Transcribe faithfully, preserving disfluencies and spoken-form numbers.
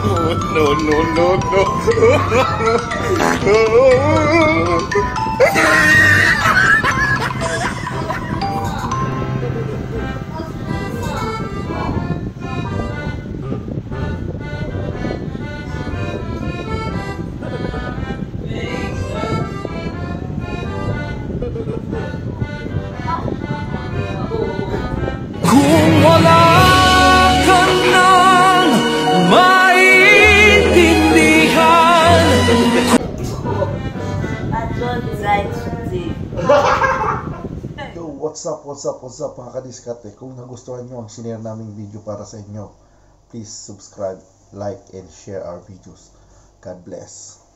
No, no, no, no. Kung wala ka nang maintindihan. Yo, what's up, what's up, what's up mga kadiskate. Kung nagustuhan nyo ang sinare naming video para sa inyo, please subscribe, like, and share our videos. God bless.